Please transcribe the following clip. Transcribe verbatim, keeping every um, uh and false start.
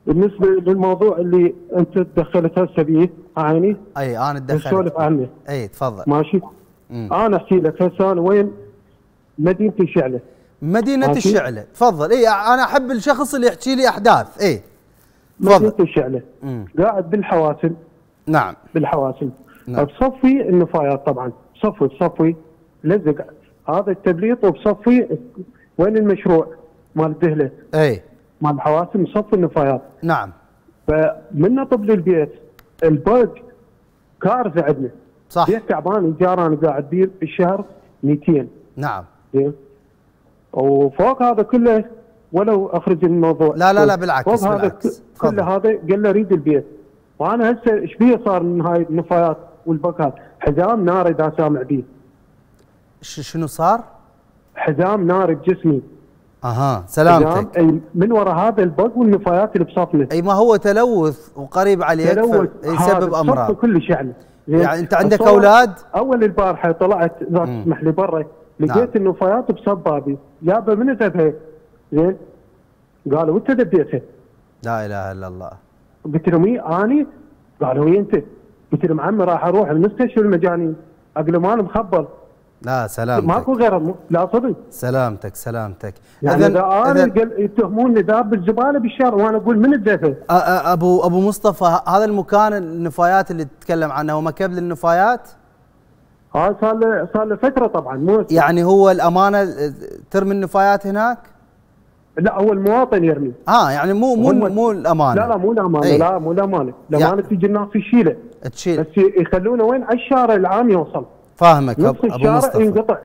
بالنسبه للموضوع اللي انت تدخلت هسه بيه عيني. اي انا تدخلت. نسولف عنه. اي تفضل. ماشي. مم. انا احكي لك هسه انا وين مدينه الشعله. مدينه ماشي. الشعله تفضل. اي انا احب الشخص اللي يحكي لي احداث. اي تفضل. مدينه الشعله. مم. قاعد بالحواسم. نعم بالحواسم. نعم. بصفي النفايات طبعا بصفي بصفي لزق هذا التبليط وبصفي وين المشروع مال الدهله. اي مال الحواسم بصفي النفايات. نعم. فمن نطب للبيت الباق كارثه عندنا. صح. بيت تعبان ايجار انا قاعد بيه بالشهر مئتين. نعم. زين. وفوق هذا كله ولو اخرج الموضوع. لا لا لا بالعكس فوق بالعكس. هذا كله هذا قال له اريد البيت. وانا هسه ايش بيه صار من هاي النفايات والباقات؟ حزام ناري اذا سامع بيه. شنو صار؟ حزام ناري بجسمي. اها سلامتك. اي من وراء هذا البق والنفايات اللي بصفنا. اي ما هو تلوث وقريب عليك تلوث يسبب امراض. كل شيء يعني انت عندك اولاد؟ اول البارحه طلعت ذا تسمح لي برا لقيت نعم. النفايات بصبابي يابا من ذبها. زين قالوا انت ذبيتها. لا اله الا الله. قلت لهم اي اني؟ قالوا اي انت. قلت لهم عمي راح اروح المستشفى المجانين. اقول لهم انا مخبر. لا سلامتك. ماكو غير لا صدق. سلامتك سلامتك. يعني اذا انا يتهموني ذاب بالزباله بالشارع وانا اقول من الدفع. ابو ابو مصطفى هذا المكان النفايات اللي تتكلم عنه هو مكب للنفايات؟ اه صار له صار له فتره طبعا مو يعني هو الامانه ترمي النفايات هناك؟ لا هو المواطن يرمي. اه يعني مو مو مو الامانه. لا لا مو الامانه. أي. لا مو الامانه. الامانه يعني تيجي الناس تشيله. تشيل. بس يخلونه وين على الشارع العام يوصل. فاهمك ابو مصطفى. نص الشارع ينقطع.